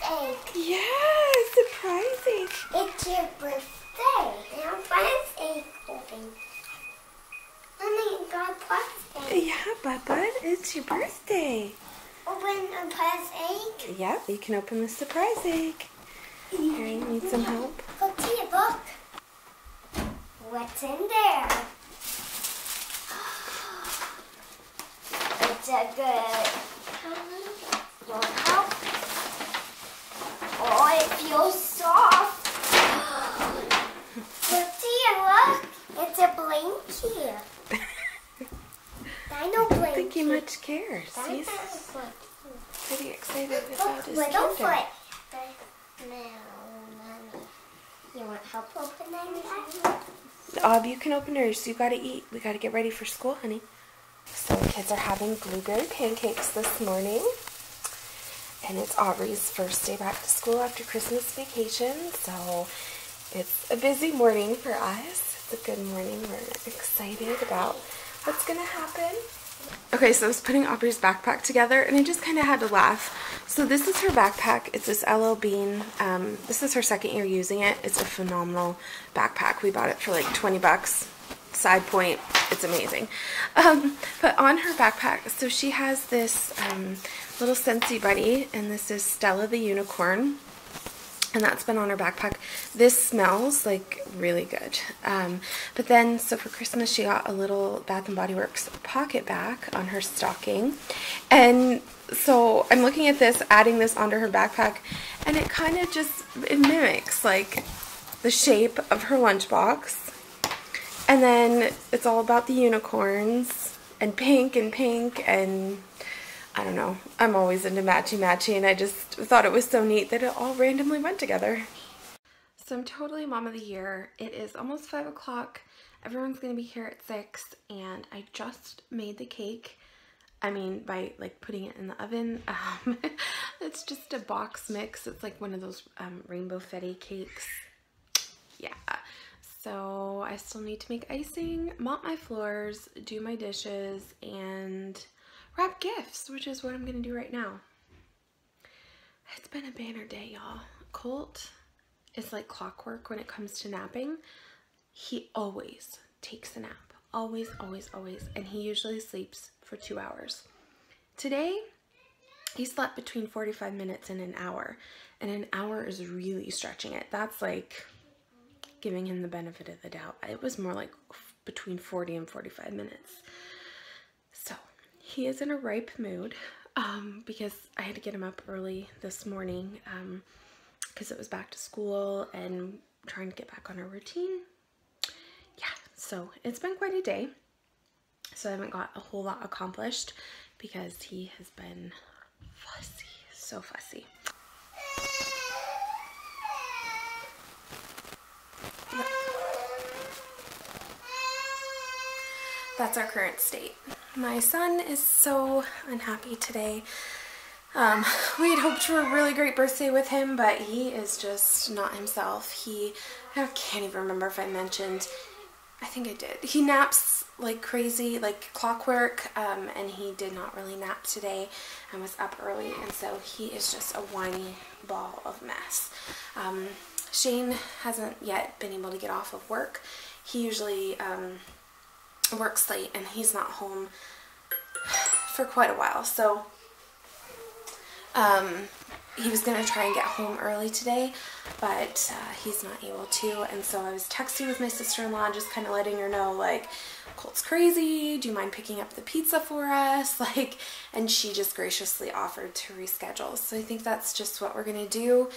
egg. Yeah, surprise egg. It's your birthday. And surprise egg open. Mommy, you got a surprise egg. Yeah, Bubba, it's your birthday. Open a surprise egg. Yeah, you can open the surprise egg. Here, you need some help? Look, see it, look. What's in there? It's a good. You want help? Oh, it feels soft. Look, see it, look. It's a blanket. Dino blanket. I don't think he much cares. He's pretty excited about his Littlefoot. You want help opening that? You can open yours. You gotta eat. We gotta get ready for school, honey. So the kids are having blueberry pancakes this morning. And it's Aubrey's first day back to school after Christmas vacation. So it's a busy morning for us. It's a good morning. We're excited about what's gonna happen. Okay, so I was putting Aubrey's backpack together and I just kind of had to laugh. So this is her backpack. It's this LL Bean. This is her second year using it. It's a phenomenal backpack. We bought it for like 20 bucks. Side point, it's amazing. But on her backpack, so she has this little Scentsy buddy, and this is Stella the unicorn. And that's been on her backpack. This smells like really good. But then, so for Christmas, she got a little Bath & Body Works pocket back on her stocking. And so I'm looking at this, adding this onto her backpack, and it kind of just, it mimics like the shape of her lunchbox. And then it's all about the unicorns and pink, and I don't know. I'm always into matchy-matchy, and I just thought it was so neat that it all randomly went together. So I'm totally mom of the year. It is almost 5 o'clock. Everyone's going to be here at 6, and I just made the cake. I mean, by like putting it in the oven. It's just a box mix. It's like one of those rainbow fetty cakes. Yeah. So I still need to make icing, mop my floors, do my dishes, and wrap gifts, which is what I'm going to do right now. It's been a banner day, y'all. Colt is like clockwork when it comes to napping. He always takes a nap. Always, always, always. And he usually sleeps for 2 hours. Today, he slept between 45 minutes and an hour. And an hour is really stretching it. That's like giving him the benefit of the doubt. It was more like between 40 and 45 minutes. So he is in a ripe mood because I had to get him up early this morning because it was back to school and trying to get back on our routine. Yeah, so it's been quite a day. So I haven't got a whole lot accomplished because he has been fussy, so fussy. That's our current state. My son is so unhappy today. We had hoped for a really great birthday with him, but he is just not himself. I can't even remember if I mentioned, I think I did. He naps like crazy, like clockwork, and he did not really nap today and was up early, and so he is just a whiny ball of mess. Shane hasn't yet been able to get off of work. He usually works late and he's not home for quite a while, so he was going to try and get home early today, but he's not able to, and so I was texting with my sister-in-law, just kind of letting her know, like, Colt's crazy, do you mind picking up the pizza for us, like, and she just graciously offered to reschedule, so I think that's just what we're going to do,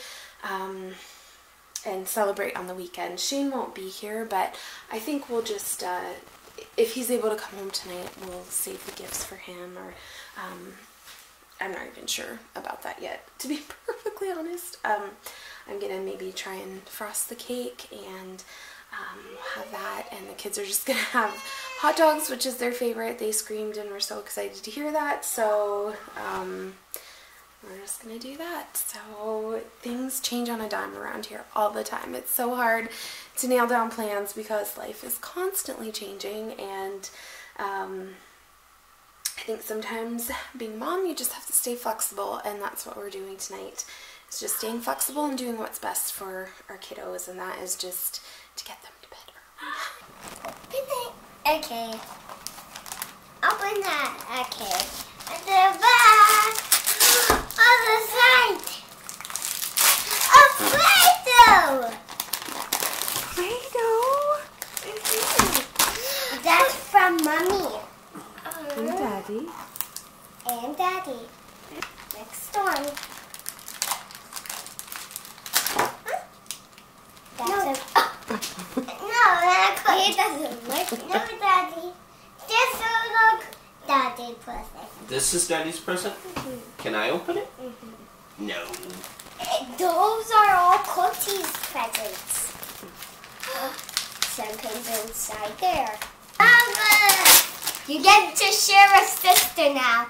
and celebrate on the weekend. Shane won't be here, but I think we'll just, if he's able to come home tonight, we'll save the gifts for him, or, I'm not even sure about that yet, to be perfectly honest. I'm gonna maybe try and frost the cake and have that, and the kids are just gonna have hot dogs, which is their favorite. They screamed and were so excited to hear that, so we're just gonna do that. So things change on a dime around here all the time. It's so hard to nail down plans because life is constantly changing, and I think sometimes being mom, you just have to stay flexible, and that's what we're doing tonight. It's just staying flexible and doing what's best for our kiddos, and that is just to get them to bed early. Okay. Open that. Okay. And the back. Other side. A Play-Doh. Play-Doh. That's from Mommy. And Daddy. And Daddy. Next one. That's no, it doesn't work. No, Daddy. This will look Daddy's present. This is Daddy's present? Can I open it? No. Those are all Colt's presents. Something's inside there. Mama! You get to share a sister now.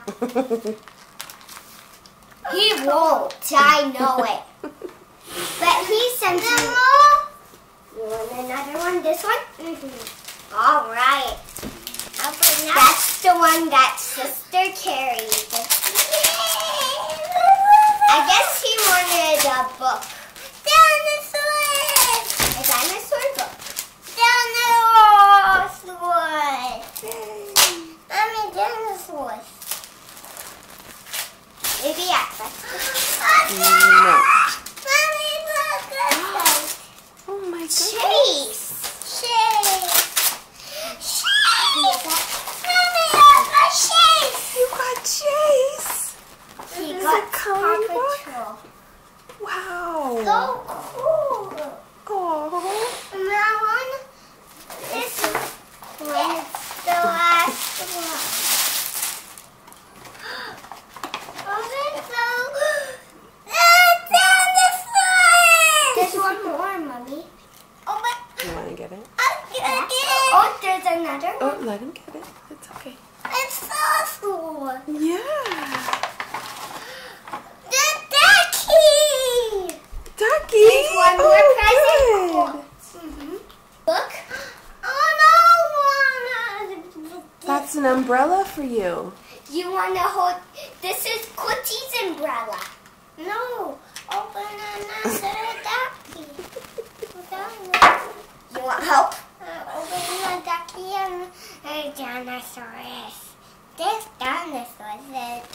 He won't. I know it. But he sends you. You want another one? This one? All right. That's the one that sister carried. I guess he wanted a book. Dinosaur! A dinosaur book. Dinosaurs! Mommy, dinosaurs. Maybe at first. No. Mommy, look at this. Oh my goodness. Chase! Mommy, look at Chase! You got Chase. He Is got it coloring Paw book? Patrol. Wow. So cool. Oh. And that one, this one is the last one. Oh, that's so dinosaur! There's one more, Mommy. Oh, but You want to get it? oh, there's another Oh, one. let him get it. It's okay. It's so cool. Yeah. The ducky! Ducky. There's one more present. Good. Look. Oh, no. That's an umbrella for you. You want to hold... This is Cootie's umbrella. No. Open another ducky. You want help? Open the ducky and a dinosaurus. This dinosaur is a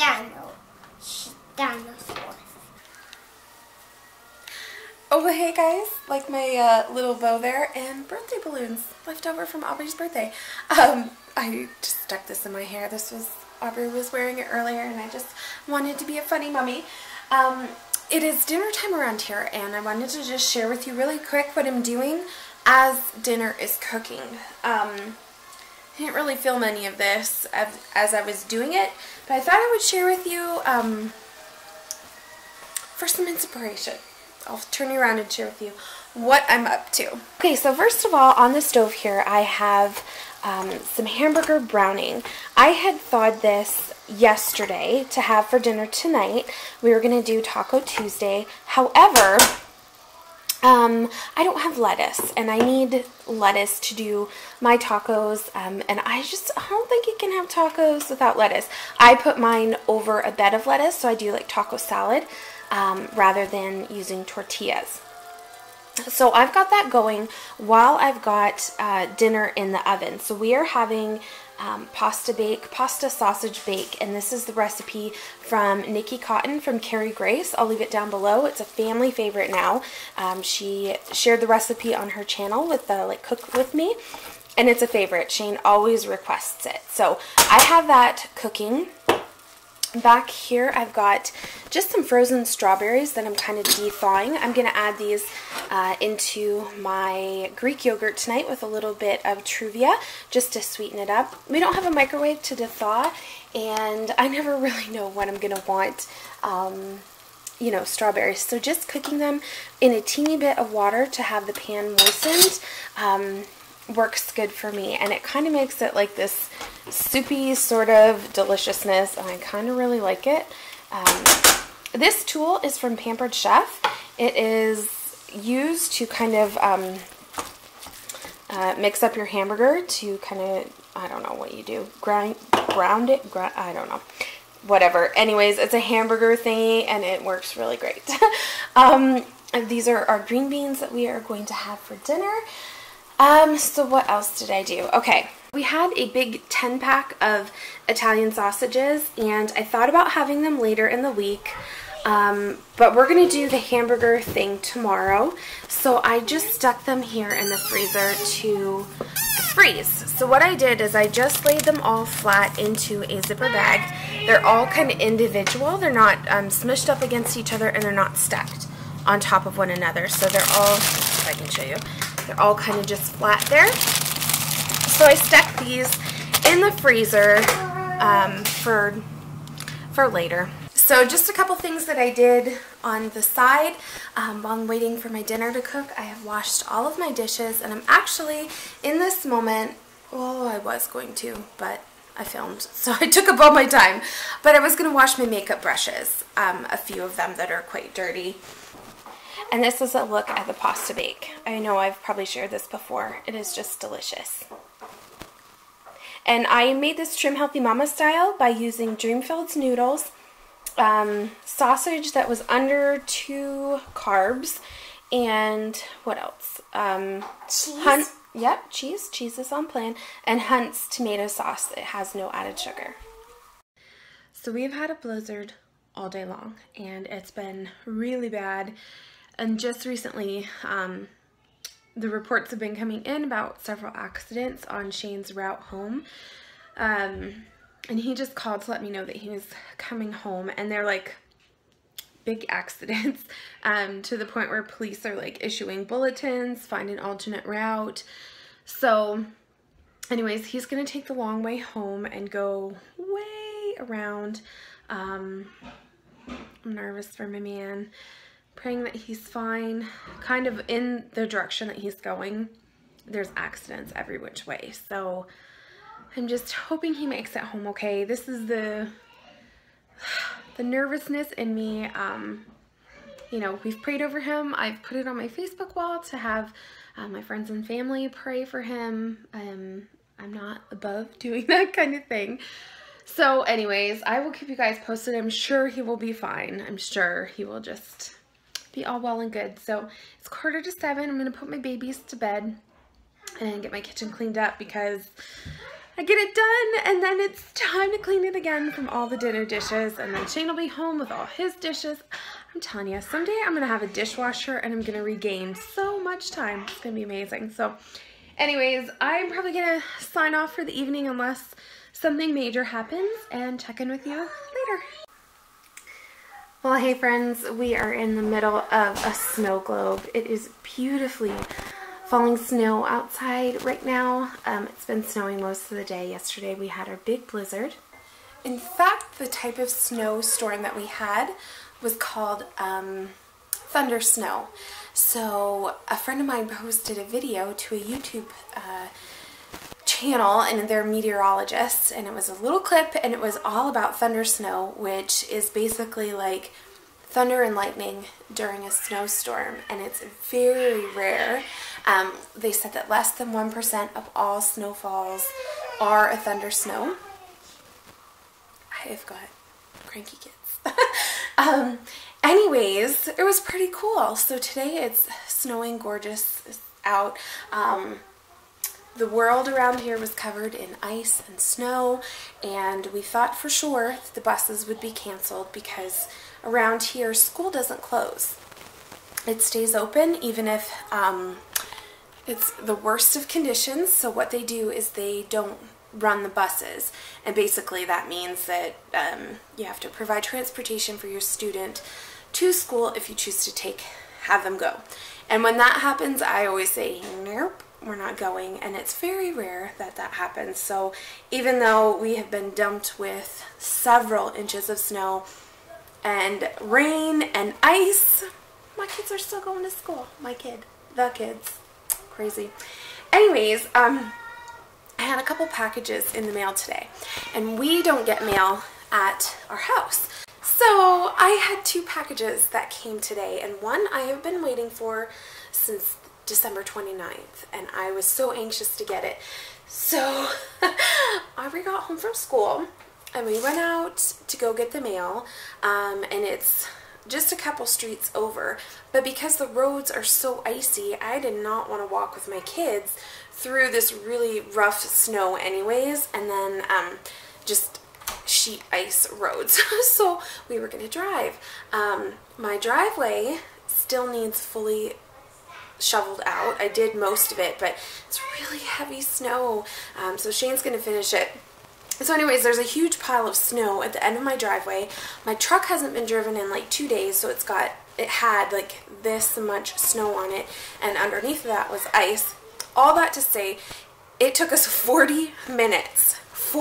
dinosaur. Oh, well, hey guys, like my little bow there and birthday balloons left over from Aubrey's birthday. I just stuck this in my hair. This was, Aubrey was wearing it earlier and I just wanted to be a funny mummy. It is dinner time around here and I wanted to just share with you really quick what I'm doing as dinner is cooking. I didn't really film any of this as I was doing it, but I thought I would share with you for some inspiration. I'll turn you around and share with you what I'm up to. Okay, so first of all, on the stove here, I have some hamburger browning. I had thawed this yesterday to have for dinner tonight. We were going to do Taco Tuesday. However, I don't have lettuce, and I need lettuce to do my tacos, and I don't think you can have tacos without lettuce. I put mine over a bed of lettuce, so I do like taco salad rather than using tortillas. So I've got that going while I've got dinner in the oven. So we are having pasta sausage bake, and this is the recipe from Nikki Cotton from Carrie Grace. I'll leave it down below. It's a family favorite now. She shared the recipe on her channel with the Cook With Me, and it's a favorite. Shane always requests it. So I have that cooking. Back here I've got just some frozen strawberries that I'm kind of de-thawing. I'm going to add these into my Greek yogurt tonight with a little bit of Truvia just to sweeten it up. We don't have a microwave to de-thaw, and I never really know when I'm going to want you know, strawberries. So just cooking them in a teeny bit of water to have the pan moistened works good for me, and it kind of makes it like this soupy sort of deliciousness, and I kind of really like it. This tool is from Pampered Chef. It is used to kind of mix up your hamburger to kind of, I don't know what you do, ground it, I don't know. whatever. Anyways, it's a hamburger thingy and it works really great. These are our green beans that we are going to have for dinner. So what else did I do? Okay, we had a big 10-pack of Italian sausages, and I thought about having them later in the week, but we're going to do the hamburger thing tomorrow. So I just stuck them here in the freezer to freeze. So what I did is I just laid them all flat into a zipper bag. They're all kind of individual. They're not smushed up against each other, and they're not stacked on top of one another. So they're all, if I can show you, they're all kind of just flat there. So I stuck these in the freezer for later. So just a couple things that I did on the side while I'm waiting for my dinner to cook. I have washed all of my dishes, and I'm actually in this moment, well, I was going to, but I filmed, so I took up all my time. But I was going to wash my makeup brushes, a few of them that are quite dirty. And this is a look at the pasta bake. I know I've probably shared this before. It is just delicious. And I made this Trim Healthy Mama style by using Dreamfield's noodles, sausage that was under 2 carbs, and what else? Cheese? Yep, cheese. Cheese is on plan. And Hunt's tomato sauce. It has no added sugar. So we've had a blizzard all day long, and it's been really bad. And just recently, the reports have been coming in about several accidents on Shane's route home. And he just called to let me know that he was coming home, and they're like big accidents, to the point where police are like issuing bulletins, find an alternate route. So anyways, he's gonna take the long way home and go way around. I'm nervous for my man, praying that he's fine. Kind of in the direction that he's going, there's accidents every which way, so I'm just hoping he makes it home okay. This is the nervousness in me. You know, we've prayed over him. I've put it on my Facebook wall to have my friends and family pray for him. I'm not above doing that kind of thing. So anyways, I will keep you guys posted. I'm sure he will be fine. I'm sure he will just be all well and good. So it's 6:45. I'm going to put my babies to bed and get my kitchen cleaned up, because I get it done and then it's time to clean it again from all the dinner dishes, and then Shane will be home with all his dishes. I'm telling you, someday I'm going to have a dishwasher and I'm going to regain so much time. It's going to be amazing. So anyways, I'm probably going to sign off for the evening unless something major happens, and check in with you later. Well, hey friends, we are in the middle of a snow globe. It is beautifully falling snow outside right now. It's been snowing most of the day. Yesterday we had our big blizzard. In fact, the type of snowstorm that we had was called Thundersnow. So a friend of mine posted a video to a YouTube channel, and they're meteorologists, and it was a little clip, and it was all about Thundersnow, which is basically like thunder and lightning during a snowstorm, and it's very rare. They said that less than 1% of all snowfalls are a Thundersnow. I've got cranky kids. Anyways, it was pretty cool. So today it's snowing gorgeous out. The world around here was covered in ice and snow, and we thought for sure that the buses would be canceled, because around here school doesn't close. It stays open even if it's the worst of conditions. So what they do is they don't run the buses, and basically that means that you have to provide transportation for your student to school if you choose to have them go. And when that happens, I always say, nope, we're not going, and it's very rare that that happens. So even though we have been dumped with several inches of snow and rain and ice, my kids are still going to school. The kids. Crazy. Anyways, I had a couple packages in the mail today, and we don't get mail at our house. So I had 2 packages that came today, and one I have been waiting for since December 29th, and I was so anxious to get it. So Aubrey got home from school, and we went out to go get the mail, and it's just a couple streets over, but because the roads are so icy, I did not want to walk with my kids through this really rough snow anyways, and then just sheet ice roads. So we were gonna drive. My driveway still needs fully shoveled out. I did most of it, but it's really heavy snow, so Shane's gonna finish it. So anyways, there's a huge pile of snow at the end of my driveway. My truck hasn't been driven in like 2 days, so it had like this much snow on it, and underneath that was ice. All that to say, it took us 40 minutes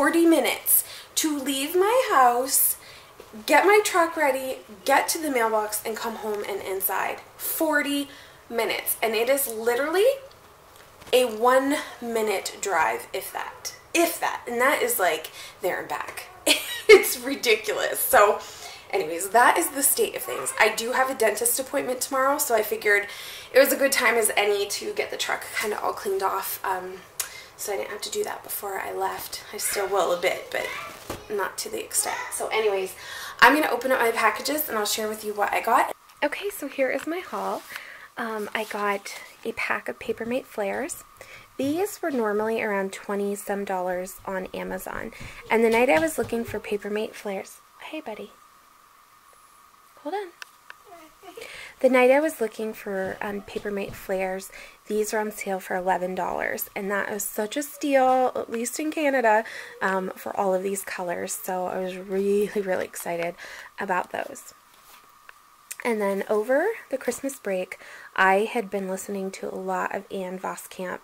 to leave my house, get my truck ready, get to the mailbox, and come home and inside. 40 minutes. And it is literally a 1 minute drive, if that. And that is like there and back. It's ridiculous. So anyways, that is the state of things. I do have a dentist appointment tomorrow, so I figured it was a good time as any to get the truck kind of all cleaned off, so I didn't have to do that before I left. I still will a bit, but not to the extent. So anyways, I'm going to open up my packages and I'll share with you what I got. Okay, so here is my haul. I got a pack of Papermate flares. These were normally around $20-some on Amazon. And the night I was looking for Papermate flares... Hey, buddy. Hold on. The night I was looking for Papermate flares, these were on sale for $11. And that was such a steal, at least in Canada, for all of these colors. So I was really, really excited about those. And then over the Christmas break, I had been listening to a lot of Ann Voskamp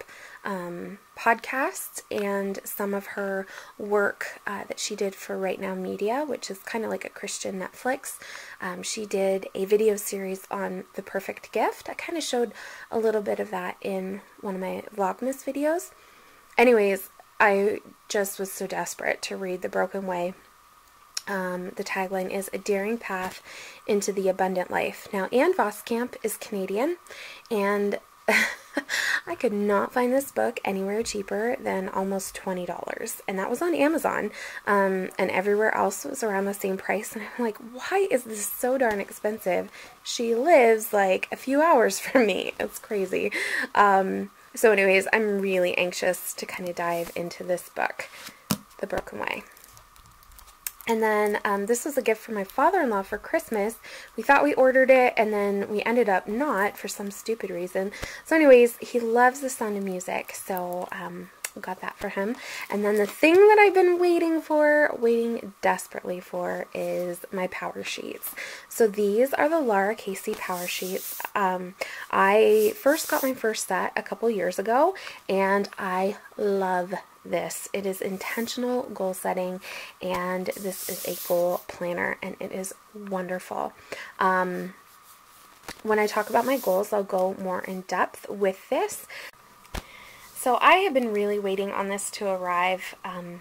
podcasts and some of her work that she did for Right Now Media, which is kind of like a Christian Netflix. She did a video series on The Perfect Gift. I kind of showed a little bit of that in one of my Vlogmas videos. Anyways, I just was so desperate to read The Broken Way. The tagline is A Daring Path into the Abundant Life. Now, Ann Voskamp is Canadian, and I could not find this book anywhere cheaper than almost $20, and that was on Amazon, and everywhere else was around the same price, and I'm like, why is this so darn expensive? She lives like a few hours from me. It's crazy. So anyways, I'm really anxious to kind of dive into this book, The Broken Way. And then this was a gift from my father-in-law for Christmas. We thought we ordered it, and then we ended up not for some stupid reason. So anyways, he loves The Sound of Music, so we got that for him. And then the thing that I've been waiting desperately for, is my Power Sheets. So these are the Laura Casey Power Sheets. I first got my first set a couple years ago, and I love this. It is intentional goal setting, and this is a goal planner, and it is wonderful. When I talk about my goals, I'll go more in depth with this. So I have been really waiting on this to arrive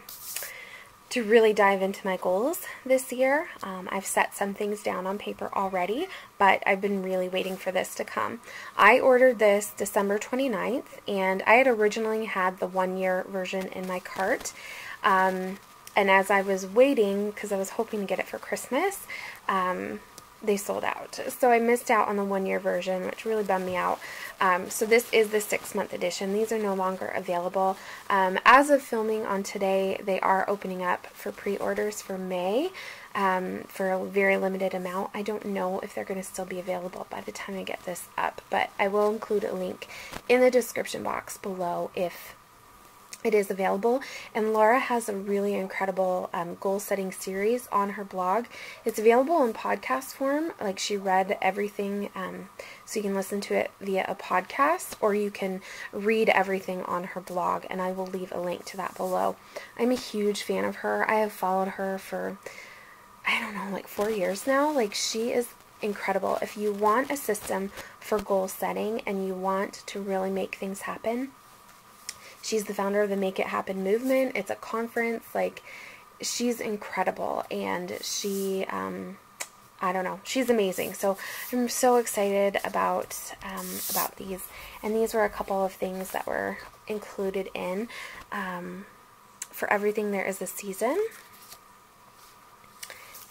to really dive into my goals this year. I've set some things down on paper already, but I've been really waiting for this to come. I ordered this December 29th, and I had originally had the 1-year version in my cart. And as I was waiting, because I was hoping to get it for Christmas, they sold out. So I missed out on the 1-year version, which really bummed me out. So this is the 6-month edition. These are no longer available. As of filming on today, they are opening up for pre-orders for May for a very limited amount. I don't know if they're going to still be available by the time I get this up, but I will include a link in the description box below if it is available. And Laura has a really incredible goal-setting series on her blog. It's available in podcast form, like she read everything, so you can listen to it via a podcast, or you can read everything on her blog, and I will leave a link to that below. I'm a huge fan of her. I have followed her for, I don't know, like 4 years now. Like, she is incredible. If you want a system for goal setting and you want to really make things happen, she's the founder of the Make It Happen movement. It's a conference. Like, she's incredible, and she, I don't know, she's amazing. So I'm so excited about these. And these were a couple of things that were included in. For everything there is a season.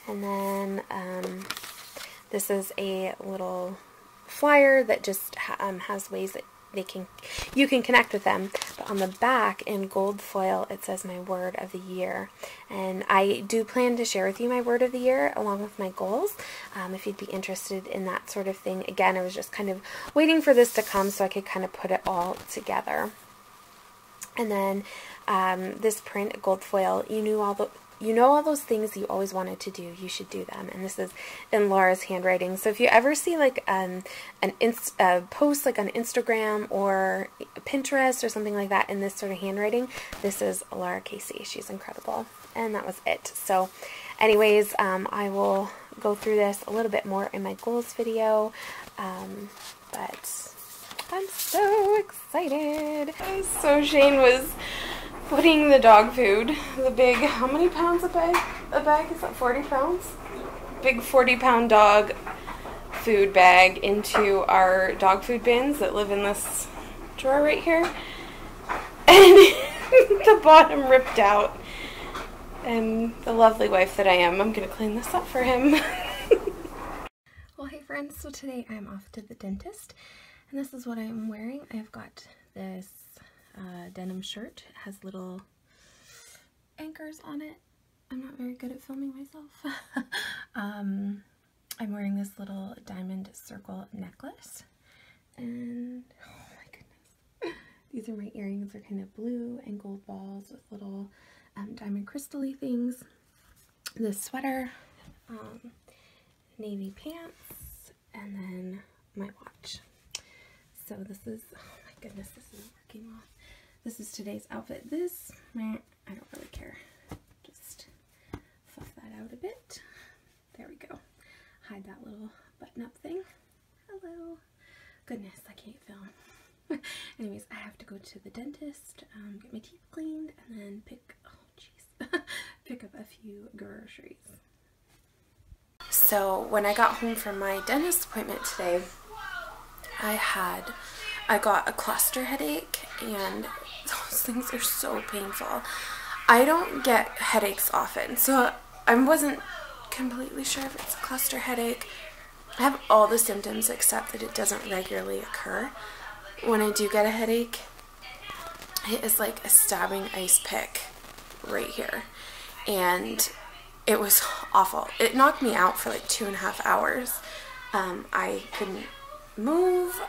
And then this is a little flyer that just has ways that you can connect with them. But on the back in gold foil it says my word of the year, and I do plan to share with you my word of the year along with my goals, if you'd be interested in that sort of thing. Again, I was just kind of waiting for this to come so I could kind of put it all together. And then this print, gold foil, you know all those things you always wanted to do, you should do them. And this is in Laura's handwriting. So if you ever see like a post like on Instagram or Pinterest or something like that in this sort of handwriting, this is Laura Casey. She's incredible. And that was it. So anyways, I will go through this a little bit more in my goals video. But I'm so excited. So Shane was putting the dog food, the big, how many pounds a bag? Is that 40 pounds? Big 40-pound dog food bag into our dog food bins that live in this drawer right here. And the bottom ripped out. And the lovely wife that I am, I'm going to clean this up for him. Well, hey friends, so today I'm off to the dentist. And this is what I'm wearing. I've got this denim shirt. It has little anchors on it. I'm not very good at filming myself. I'm wearing this little diamond circle necklace. And, oh my goodness. These are my earrings. They're kind of blue and gold balls with little diamond crystal-y things. This sweater, navy pants, and then my watch. So this is, oh my goodness, this isn't working well. This is today's outfit. This, I don't really care. Just fluff that out a bit. There we go. Hide that little button-up thing. Hello. Goodness, I can't film. Anyways, I have to go to the dentist, get my teeth cleaned, and then pick up a few groceries. So when I got home from my dentist appointment today, I got a cluster headache, and those things are so painful. I don't get headaches often, so I wasn't completely sure if it's a cluster headache. I have all the symptoms except that it doesn't regularly occur. When I do get a headache, it is like a stabbing ice pick right here, and it was awful. It knocked me out for like 2.5 hours. I couldn't move.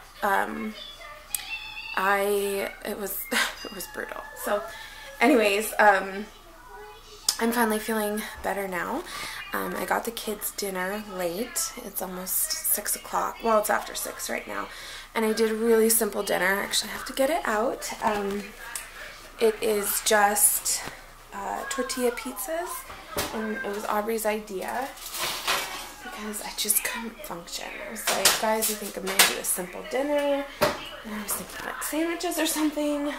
It was brutal. So anyways, I'm finally feeling better now. I got the kids dinner late. It's almost 6 o'clock. Well, it's after 6 right now. And I did a really simple dinner. Actually, I have to get it out. It is just tortilla pizzas, and it was Aubrey's idea because I just couldn't function. I was like, guys, I think I'm going to do a simple dinner. And I was thinking like sandwiches or something.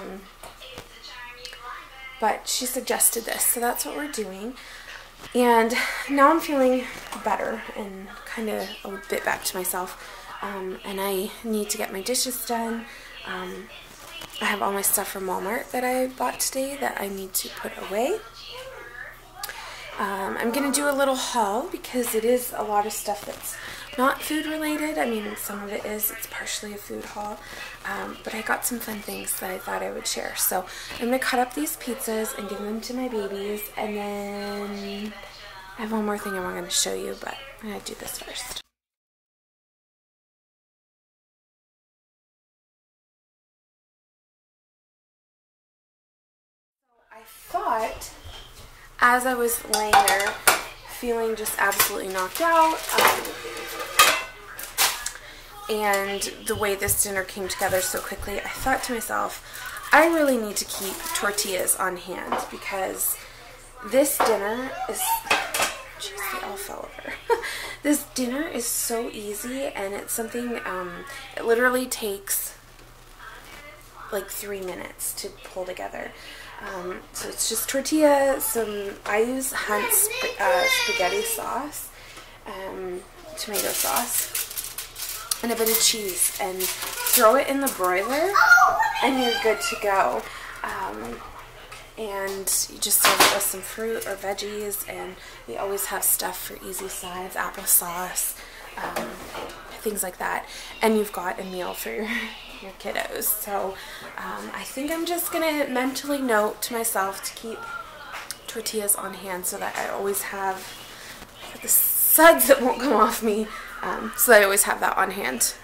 But she suggested this, so that's what we're doing. And now I'm feeling better and kind of a bit back to myself. And I need to get my dishes done. I have all my stuff from Walmart that I bought today that I need to put away. I'm going to do a little haul because it is a lot of stuff that's not food related. I mean, some of it is. It's partially a food haul. But I got some fun things that I thought I would share. So I'm going to cut up these pizzas and give them to my babies. And then I have one more thing I'm going to show you, but I'm going to do this first. I thought, as I was laying there, feeling just absolutely knocked out, and the way this dinner came together so quickly, I thought to myself, I really need to keep tortillas on hand because this dinner is, jeez, they all fell over. This dinner is so easy, and it's something, it literally takes like 3 minutes to pull together. So it's just tortilla, I use Hunt's spaghetti sauce, tomato sauce, and a bit of cheese, and throw it in the broiler, and you're good to go. and you just serve it with some fruit or veggies, and we always have stuff for easy sides, applesauce, things like that. And you've got a meal for your kiddos. So I think I'm just gonna mentally note to myself to keep tortillas on hand so that I always have the suds that won't come off me, so I always have that on hand.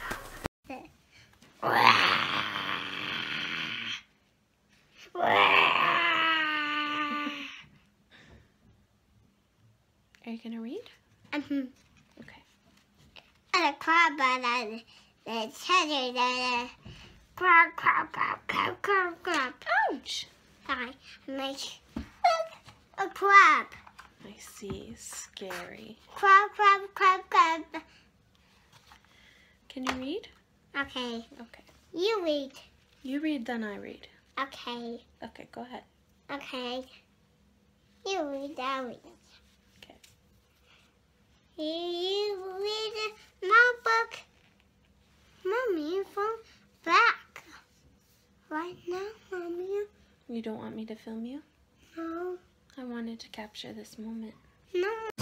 Are you gonna read? Okay. And a crab and the cheddar, crab, crab, crab, crab, crab, crab. Ouch! Sorry, like a crab. I see. Scary. Crab, crab, crab, crab. Can you read? Okay. Okay. You read. You read, then I read. Okay. Okay, go ahead. Okay. You read, I read. Okay. You read my book. Mommy, from back. Right now, Mommy. You don't want me to film you? No. I wanted to capture this moment. No.